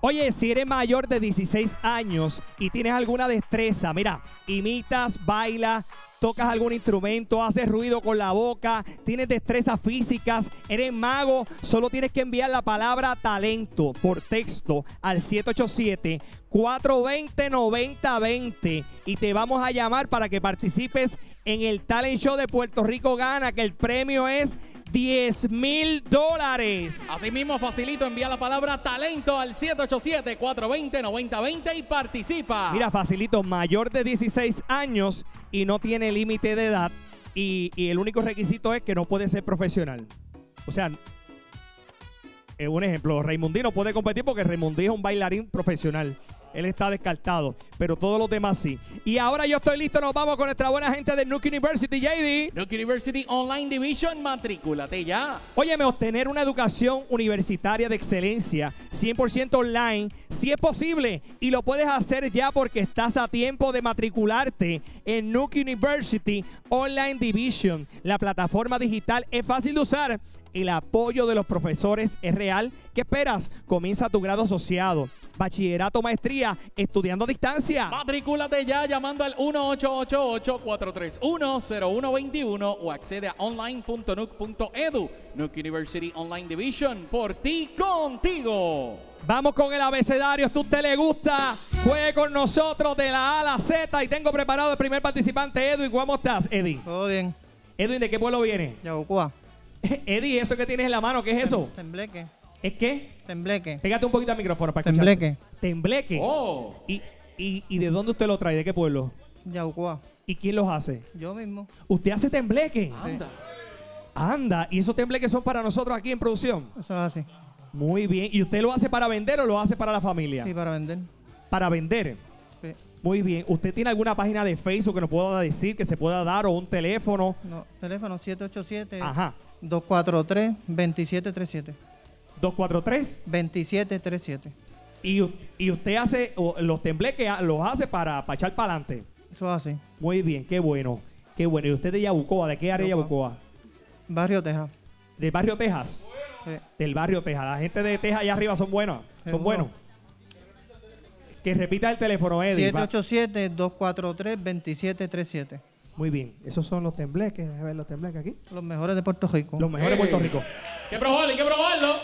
Oye, si eres mayor de 16 años y tienes alguna destreza, mira, imitas, bailas, tocas algún instrumento, haces ruido con la boca, tienes destrezas físicas, eres mago, solo tienes que enviar la palabra talento por texto al 787-420-9020 y te vamos a llamar para que participes en el Talent Show de Puerto Rico Gana, que el premio es $10,000. Así mismo, facilito, envía la palabra talento al 787-420-9020 y participa. Mira, facilito, mayor de 16 años y no tiene límite de edad y el único requisito es que no puede ser profesional. O sea, un ejemplo, Raimundí no puede competir porque Raimundí es un bailarín profesional. Él está descartado, pero todos los demás sí. Y ahora yo estoy listo, nos vamos con nuestra buena gente de Nuke University, JD. Nuke University Online Division, matrículate ya. Óyeme, obtener una educación universitaria de excelencia, 100% online, si es posible, y lo puedes hacer ya porque estás a tiempo de matricularte en Nuke University Online Division. La plataforma digital es fácil de usar. El apoyo de los profesores es real. ¿Qué esperas? Comienza tu grado asociado, bachillerato, maestría, estudiando a distancia. Matricúlate ya llamando al 1-888-431-0121 o accede a online.nuke.edu. Nuke University Online Division, por ti, contigo. Vamos con el abecedario. Si a usted le gusta, juegue con nosotros de la A a la Z. Y tengo preparado el primer participante, Edwin. ¿Cómo estás, Edwin? Todo bien. Edwin, ¿de qué pueblo viene? Yabucoa. Eddie, ¿eso que tienes en la mano? ¿Qué es eso? Tembleque. ¿Es qué? Tembleque. Pégate un poquito al micrófono para escuchar. Tembleque. Tembleque. Oh. ¿Y de dónde usted lo trae? ¿De qué pueblo? Yabucoa. ¿Y quién los hace? Yo mismo. ¿Usted hace tembleque? Anda. Anda. ¿Y esos tembleques son para nosotros aquí en producción? Eso es así. Muy bien. ¿Y usted lo hace para vender o lo hace para la familia? Sí, para vender. Para vender. Sí. Muy bien. ¿Usted tiene alguna página de Facebook que nos pueda decir, que se pueda dar, o un teléfono? No, teléfono 787 Ajá. 243-2737. 243. 2737. Y usted hace los tembleques, los hace para echar para adelante. Eso es así. Muy bien, qué bueno. Qué bueno. ¿Y usted de Yabucoa? ¿De qué área de Yabucoa? Barrio Texas. ¿Del barrio Texas? Sí. Del barrio Texas. La gente de Texas allá arriba son buenos. Son Seguro. buenos. Que repita el teléfono, Eddie. 787-243-2737. Muy bien. Esos son los tembleques. A ver los tembleques aquí. Los mejores de Puerto Rico. Los mejores de Puerto Rico. Hay que probarlo, hay que probarlo.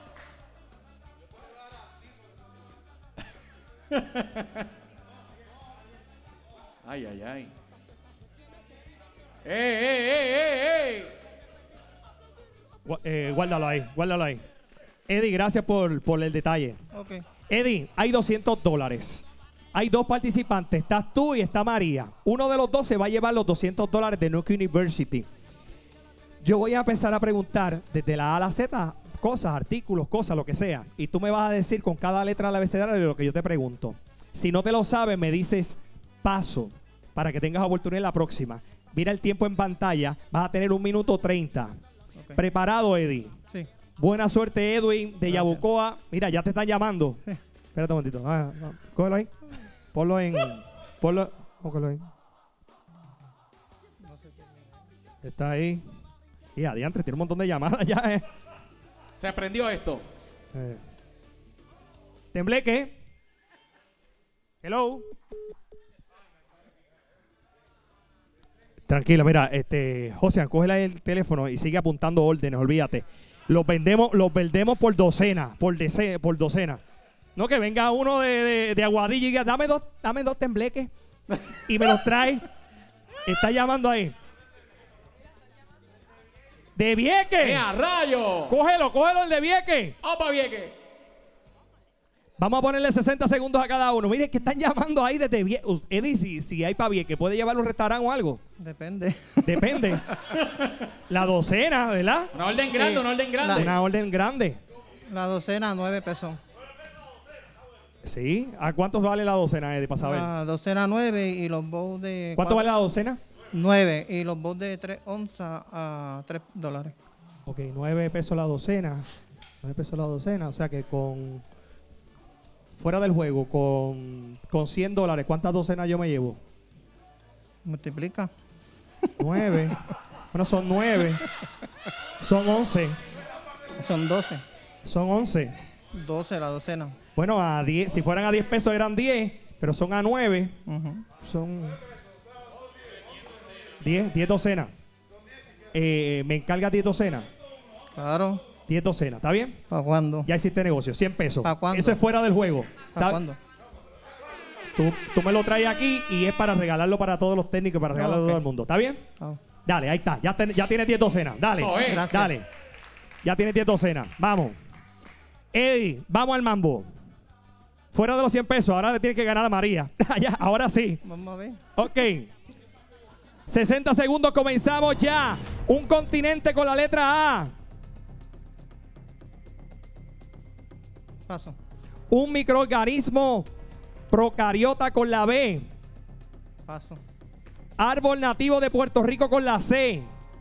Ay, ay, ay. ¡Ey! Guárdalo ahí, guárdalo ahí. Eddie, gracias por el detalle. Ok. Eddie, hay $200. Hay dos participantes, estás tú y está María. Uno de los dos se va a llevar los $200 de Nuke University. Yo voy a empezar a preguntar desde la A a la Z cosas, artículos, cosas, lo que sea. Y tú me vas a decir con cada letra del abecedario lo que yo te pregunto. Si no te lo sabes, me dices paso para que tengas oportunidad en la próxima. Mira el tiempo en pantalla, vas a tener 1 minuto 30. Ok. ¿Preparado, Eddie? Sí. Buena suerte, Edwin, de Gracias. Yabucoa. Mira, ya te están llamando. Sí. Espérate un momentito. Cógelo ahí. Ponlo en... Cógelo ahí. Está ahí. Y adiante, tiene un montón de llamadas ya, Se aprendió esto. Tembleque. Hello. Tranquilo, mira, José, cógele el teléfono y sigue apuntando órdenes, olvídate. Los vendemos por docena, por docena. No que venga uno de Aguadilla y diga, dame dos tembleques y me los trae. Está llamando ahí. ¡De Vieques! ¡A rayo! Cógelo el de Vieques. ¡Opa, Vieques! Vamos a ponerle 60 segundos a cada uno. Miren que están llamando ahí desde Vieques. Eddie, si hay para Vieques, ¿puede llevarlo a un restaurante o algo? Depende. Depende. La docena, ¿verdad? Una orden grande, Sí. una orden grande. Una orden grande. La docena, 9 pesos. Sí. ¿A cuántos vale la docena, Eddie, para saber? La docena, 9 y los bowls de... ¿Cuánto vale la docena? 9 y los bowls de 3 onzas a $3. Ok, 9 pesos la docena. 9 pesos la docena. O sea que con... Fuera del juego, con $100, ¿cuántas docenas yo me llevo? Multiplica. 9. Bueno, son 9. Son 11. Son 12. Son 11. 12, la docena. Bueno, a 10, si fueran a 10 pesos eran 10, pero son a 9. Ujú. Son 10 docenas. Me encargas 10 docenas. Claro. 10 docenas, ¿está bien? ¿Para cuándo? Ya hiciste negocio, 100 pesos. ¿Pa' cuándo? Eso es fuera del juego. ¿Para ¿Está? cuándo? Tú me lo traes aquí y es para regalarlo para todos los técnicos, para regalarlo a ok. todo el mundo. ¿Está bien? Ah, Dale, ahí está. Ya tienes 10 docenas. Dale. Eso es. Gracias. Dale. Ya tienes 10 docenas. Vamos. Eddie, vamos al mambo. Fuera de los 100 pesos. Ahora le tienes que ganar a María. Ya, ahora sí. Vamos a ver. Ok. 60 segundos, comenzamos ya. Un continente con la letra A. Paso. Un microorganismo procariota con la B. Paso. Árbol nativo de Puerto Rico con la C.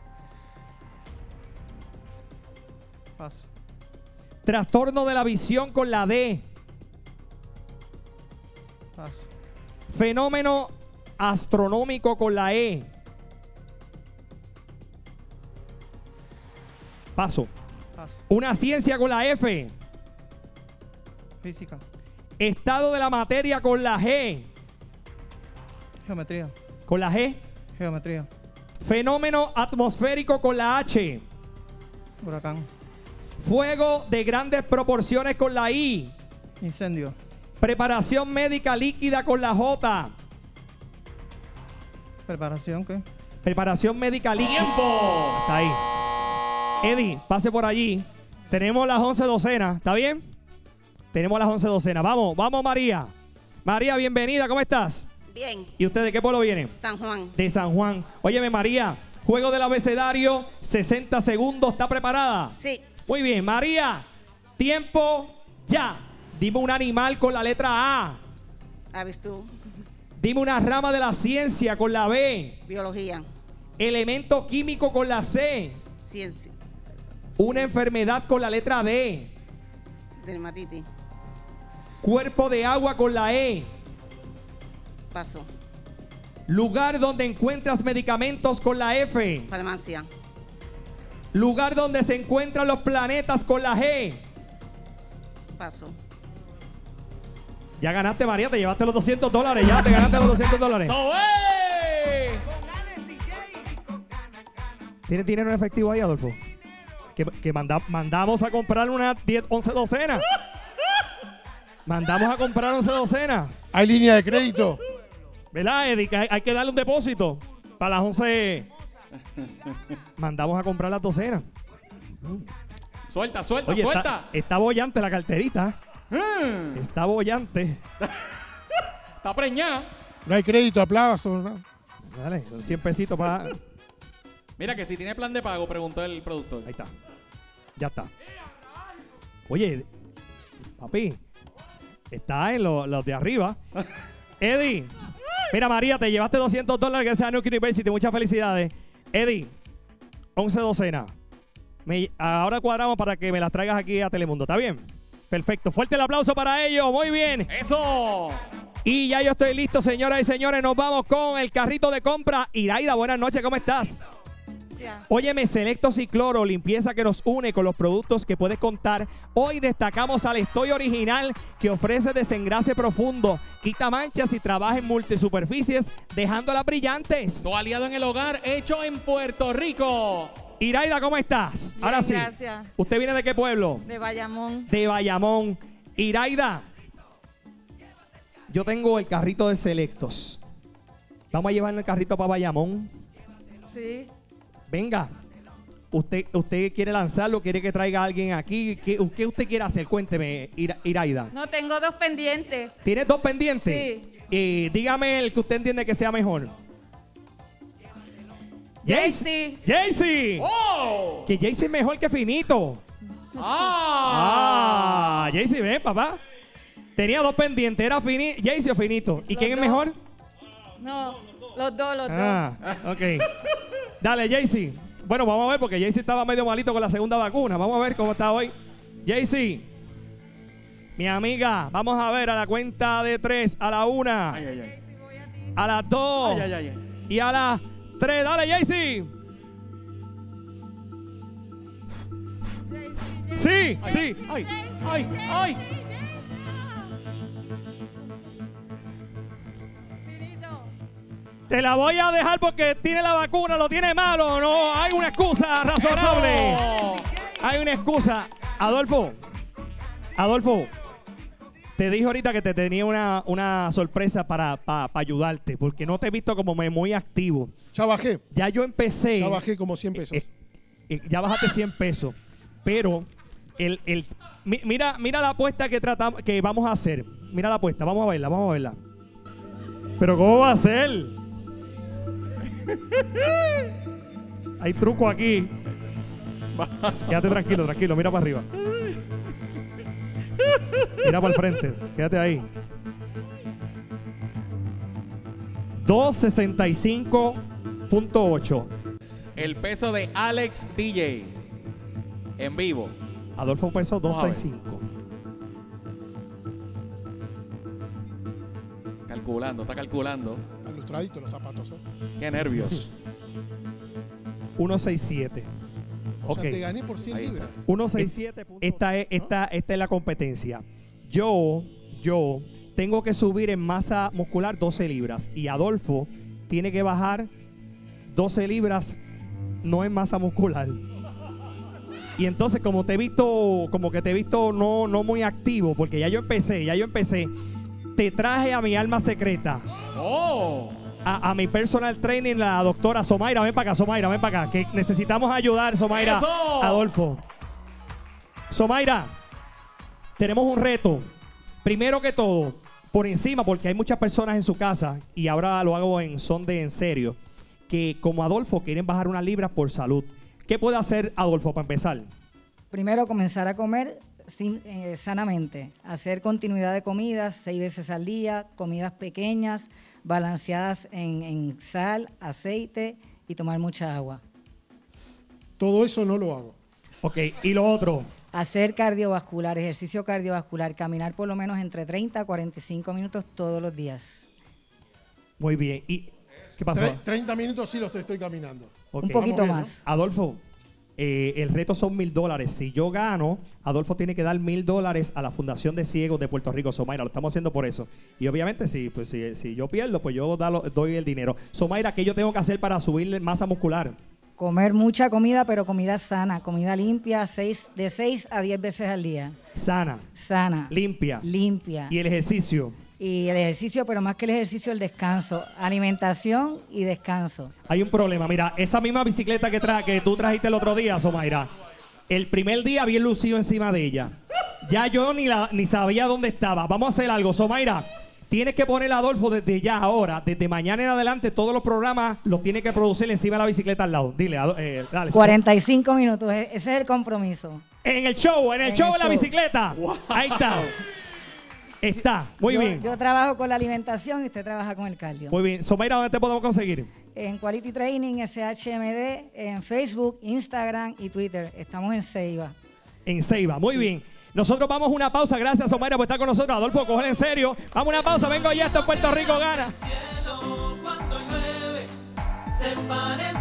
Paso. Trastorno de la visión con la D. Paso. Fenómeno astronómico con la E. Paso. Paso. Una ciencia con la F. Física. Estado de la materia con la G. Geometría. Con la G. Geometría. Fenómeno atmosférico con la H. Huracán. Fuego de grandes proporciones con la I. Incendio. Preparación médica líquida con la J. Preparación, ¿qué? Preparación médica líquida. ¡Tiempo! Está ahí. Eddie, pase por allí. Tenemos las 11 docenas. ¿Está bien? Tenemos las 11 docenas. Vamos, vamos María. María, bienvenida. ¿Cómo estás? Bien, ¿Y usted de qué pueblo viene? San Juan. De San Juan. Óyeme María, juego del abecedario, 60 segundos. ¿Está preparada? Sí, Muy bien, María. Tiempo ya. Dime un animal con la letra A. sabes tú, Dime una rama de la ciencia con la B. biología, Elemento químico con la C. ciencia, Una enfermedad con la letra D. dermatitis, Cuerpo de agua con la E. paso, Lugar donde encuentras medicamentos con la F. farmacia, Lugar donde se encuentran los planetas con la G. paso, Ya ganaste, María, te llevaste los $200. Ya te ganaste los $200. ¡Eso es! ¿Tienes dinero en efectivo ahí, Adolfo? Que mandamos a comprar unas 11 docenas. Mandamos a comprar 11 docenas. Hay línea de crédito. ¿Verdad, Eddie? Que hay que darle un depósito para las 11. Mandamos a comprar las docenas. Suelta, suelta, Oye, suelta. está bollante la carterita. Mm, Está bollante. Está preñada. No hay crédito, aplausos. ¿No? Dale, son 100 pesitos para... Mira que si tiene plan de pago, preguntó el productor. Ahí está. Ya está. Oye, papi, está en los de arriba. Eddie, mira María, te llevaste $200 gracias a Nuke University. Muchas felicidades. Eddie, 11 docenas. Ahora cuadramos para que me las traigas aquí a Telemundo. ¿Está bien? Perfecto. Fuerte el aplauso para ellos. Muy bien. ¡Eso! Y ya yo estoy listo, señoras y señores. Nos vamos con el carrito de compra. Iraida, buenas noches. ¿Cómo estás? Óyeme, Selectos y Cloro, limpieza que nos une con los productos que puedes contar. Hoy destacamos al Estoy Original, que ofrece desengrase profundo, quita manchas y trabaja en multisuperficies, dejándolas brillantes. Tu aliado en el hogar, hecho en Puerto Rico. Iraida, ¿cómo estás? Bien, Ahora sí. gracias. ¿Usted viene de qué pueblo? De Bayamón. De Bayamón. Iraida, yo tengo el carrito de Selectos. Vamos a llevar el carrito para Bayamón. Sí. Venga, usted quiere lanzarlo, quiere que traiga a alguien aquí. ¿Qué usted quiere hacer? Cuénteme, Iraida. No, tengo 2 pendientes. ¿Tienes 2 pendientes? Sí. Dígame el que usted entiende que sea mejor. Jaycee. Jaycee. ¡Oh! Que Jaycee es mejor que Finito. ¡Ah! Jaycee, ven, papá. Tenía 2 pendientes, era Jaycee o Finito. ¿Y Los quién es dos. mejor? No, los dos. Ok. Dale, Jaycee. Bueno, vamos a ver porque Jaycee estaba medio malito con la segunda vacuna. Vamos a ver cómo está hoy. Jaycee, mi amiga, vamos a ver a la cuenta de 3, a la 1, Ay, ay, ay. a las 2 Ay, ay, ay, ay. y a las 3. Dale, Jaycee. Sí, sí. Ay. ¡Ay! ¡Ay! Te la voy a dejar porque tiene la vacuna, lo tiene malo. No, hay una excusa razonable. ¡Eso! Hay una excusa. Adolfo, te dije ahorita que te tenía una sorpresa para ayudarte, porque no te he visto como muy activo. Ya bajé. Ya yo empecé. Ya bajé como 100 pesos. Ya bajaste 100 pesos. Pero mira la apuesta que vamos a hacer. Mira la apuesta, vamos a verla. Pero ¿cómo va a ser? Hay truco aquí. Quédate tranquilo, mira para arriba. Mira para el frente, quédate ahí. 265.8. El peso de Alex DJ. En vivo. Adolfo peso 265. Calculando, está calculando. Están lustraditos los zapatos. Qué nervios. 167. O sea, Ok. te gané por 100 Ahí está. libras. 167. Esta es la competencia. Yo tengo que subir en masa muscular 12 libras y Adolfo tiene que bajar 12 libras no en masa muscular. Y entonces como te he visto no muy activo, porque ya yo empecé, te traje a mi alma secreta. ¡Oh! A mi personal training, la doctora Somaira. Ven para acá, que necesitamos ayudar, Somaira. ¡Eso! Adolfo. Somaira, tenemos un reto. Primero que todo, por encima, porque hay muchas personas en su casa, y ahora lo hago en serio, que como Adolfo quieren bajar unas libras por salud. ¿Qué puede hacer Adolfo para empezar? Primero, comenzar a comer sanamente, hacer continuidad de comidas 6 veces al día, comidas pequeñas, balanceadas en sal, aceite y tomar mucha agua. Todo eso no lo hago. Ok, y lo otro. Hacer cardiovascular, ejercicio cardiovascular, caminar por lo menos entre 30 a 45 minutos todos los días. Muy bien. ¿Y qué pasó? 30 minutos sí los estoy caminando. Ok. Un poquito Vamos bien, más. Adolfo, el reto son $1,000. Si yo gano, Adolfo tiene que dar $1,000 a la Fundación de Ciegos de Puerto Rico. Somaira, lo estamos haciendo por eso. Y obviamente, si yo pierdo, pues yo doy el dinero. Somaira, ¿qué yo tengo que hacer para subir masa muscular? Comer mucha comida, pero comida sana, comida limpia, de 6 a 10 veces al día. Sana, Sana. limpia. Limpia. Y el ejercicio. Y el ejercicio, pero más que el ejercicio, el descanso. Alimentación y descanso. Hay un problema. Mira, esa misma bicicleta que tú trajiste el otro día, Somaira, el primer día bien lucido encima de ella. Ya yo ni sabía dónde estaba. Vamos a hacer algo, Somaira. Tienes que poner a Adolfo desde ya, ahora, desde mañana en adelante, todos los programas los tiene que producir encima de la bicicleta al lado. Dile, dale. 45 minutos, ese es el compromiso. En el show de la show. bicicleta. Ahí está. Está, muy bien. Yo trabajo con la alimentación y usted trabaja con el cardio. Muy bien. Somaira, ¿dónde te podemos conseguir? En Quality Training, SHMD, en Facebook, Instagram y Twitter. Estamos en Ceiba. En Ceiba, muy bien. Nosotros vamos a una pausa. Gracias, Somaira, por estar con nosotros. Adolfo, cógelo en serio. Vamos a una pausa. Vengo ya, esto en Puerto Rico gana. Cielo cuando llueve se parece